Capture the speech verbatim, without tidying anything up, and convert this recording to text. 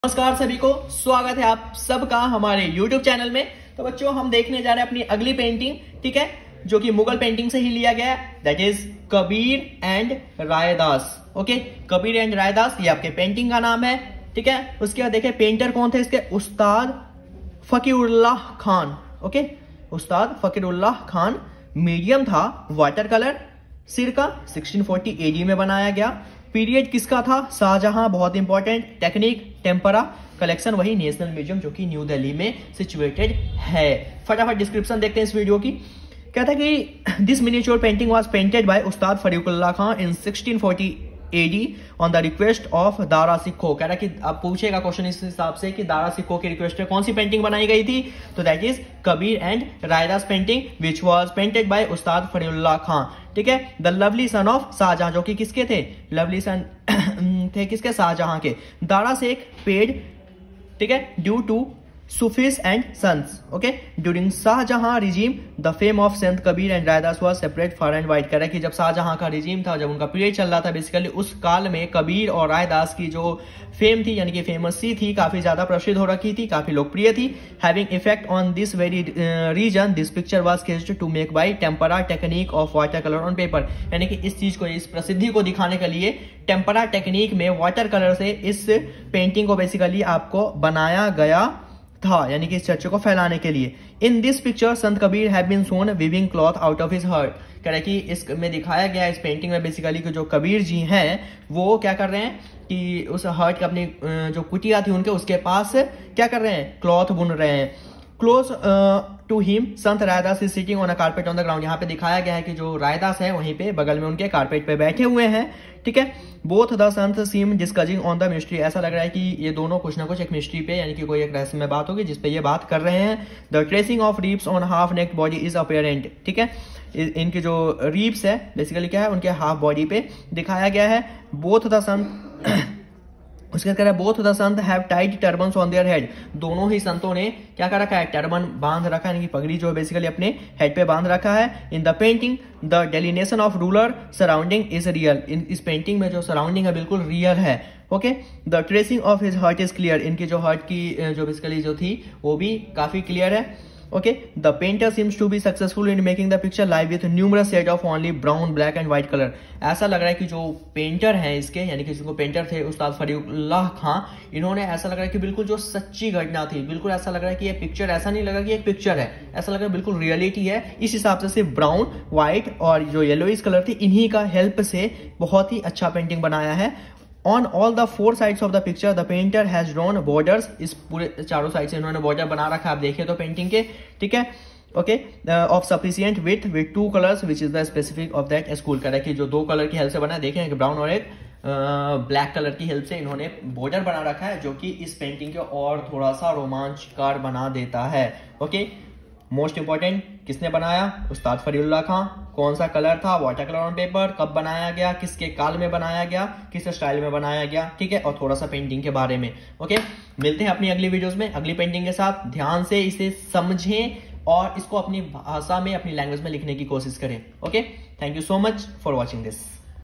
नमस्कार सभी को, स्वागत है आप सबका हमारे YouTube चैनल में। तो बच्चों, हम देखने जा रहे हैं अपनी अगली पेंटिंग, ठीक है, जो कि मुगल पेंटिंग से ही लिया गया है, that is Kabir and Raidas. Okay, Kabir and Raidas ये आपके पेंटिंग का नाम है, ठीक है। उसके बाद देखें पेंटर कौन थे इसके, उस्ताद फकीरुल्लाह खान। ओके, उस्ताद फकीरुल्लाह खान। मीडियम था water colour, circa sixteen forty AD में बनाया गया। पीरियड किसका था, शाहजहां, बहुत इंपॉर्टेंट। Technique tempera. कलेक्शन वही नेशनल म्यूजियम जो कि न्यू दिल्ली में सिचुएटेड है। फटाफट डिस्क्रिप्शन देखते हैं इस वीडियो की। कहता है कि this miniature painting was painted by Ustad Farikullah Khan in sixteen forty AD on the request of Dara Shikoh. कह रहा है कि अब पूछेगा क्वेश्चन इस हिसाब से कि दारा सिक्को की रिक्वेस्ट पे कौन सी पेंटिंग बनाई गई थी, तो that is Kabir and Raidas painting which was painted by Ustad Farikullah Khan, ठीक है। The lovely son of Shahjahan, जो कि किसके थे, लवली सन थे किसके, शाहजहां के। दारा से एक पेड, ठीक है, due to Sufis and sons. Okay, during Shahjahan regime, the fame of Sant Kabir and Raidas was separate far and wide. कह रहा है कि जब शाहजहां का regime था, जब उनका पीरियड चल रहा था, बेसिकली उस काल में कबीर और रायदास की जो फेम थी, यानी कि फेमसी थी, काफी ज्यादा प्रसिद्ध हो रखी थी, काफी लोकप्रिय थी। Having effect on this very uh, region, this picture was sketched to make by tempera technique of watercolor on paper. यानी कि इस चीज को, इस प्रसिद्धि को दिखाने के लिए टेम्परा टेक्निक में वाटर कलर से इस पेंटिंग को बेसिकली आपको बनाया गया था, यानी कि इस चर्चा को फैलाने के लिए। इन this picture Sant Kabir have been shown weaving cloth out of his heart. कह रहे हैं कि इसमें दिखाया गया इस पेंटिंग में बेसिकली कि जो कबीर जी हैं वो क्या कर रहे हैं कि उस हर्ट के अपनी जो कुटिया थी उनके, उसके पास क्या कर रहे हैं, क्लॉथ बुन रहे हैं। Close to him Sant Raidas is sitting on a carpet on the ground. यहाँ पे दिखाया गया है कि जो रायदास है वहीं पे बगल में उनके कारपेट पे बैठे हुए हैं, ठीक है। Both the sant seem discussing on the mystery. ऐसा लग रहा है कि ये दोनों कुछ ना कुछ एक मिस्ट्री पे, यानी कि कोई एक रहस्यमय बात होगी जिसपे ये बात कर रहे हैं। The tracing of ribs on half neck body is apparent, ठीक है। इनकी जो रीप्स है बेसिकली क्या है, उनके हाफ बॉडी पे दिखाया गया है। बोथ द संत उसके कह रहा है both the sant have tied turbans on their head. दोनों ही संतों ने क्या कर रखा है, टर्बन बांध रखा है, यानी कि पगड़ी जो है बेसिकली अपने हेड पे बांध रखा है। In the painting the delineation of rural surrounding is real. In इस पेंटिंग में जो सराउंडिंग है बिल्कुल रियल है। Okay, the tracing of his heart is clear. इनकी जो हर्ट की जो बेसिकली जो थी वो भी काफी क्लियर है। Okay, the painter seems to be successful in making the picture live with numerous shades of only brown, black and white color. ऐसा लग रहा है कि जो पेंटर है इसके, यानी कि जिनको पेंटर थे उस्ताद फरीकुल्लाह खान, इन्होंने ऐसा लग रहा है कि बिल्कुल जो सच्ची घटना थी, बिल्कुल ऐसा लग रहा है कि ये पिक्चर, ऐसा नहीं लगा कि एक पिक्चर है, ऐसा लग रहा है बिल्कुल रियलिटी है। इस हिसाब से सिर्फ ब्राउन, व्हाइट और जो येलोइश कलर थी, इन्हीं का हेल्प से बहुत ही अच्छा पेंटिंग बनाया है। On all the four sides of the picture, the painter has drawn borders. इस पूरे चारों साइड से इन्होंने बॉर्डर बना रखा है, आप देखिए तो पेंटिंग के, ठीक है। Okay, of sufficient with with two colours which is the specific of that school. कह रहा है कि जो दो कलर की हेल्प से बना है, देखें ब्राउन और एक ब्लैक uh, कलर की हेल्प से इन्होंने बॉर्डर बना रखा है, जो कि इस पेंटिंग को और थोड़ा सा रोमांचकार बना देता है। ओके, मोस्ट इंपॉर्टेंट किसने बनाया, उस्ताद फरीकुल्लाह खान। कौन सा कलर था, वाटर कलर ऑन पेपर। कब बनाया गया, किसके काल में बनाया गया, किस स्टाइल में बनाया गया, ठीक है। और थोड़ा सा पेंटिंग के बारे में। ओके, मिलते हैं अपनी अगली वीडियोस में अगली पेंटिंग के साथ। ध्यान से इसे समझें और इसको अपनी भाषा में, अपनी लैंग्वेज में लिखने की कोशिश करें। Okay, thank you so much for watching this.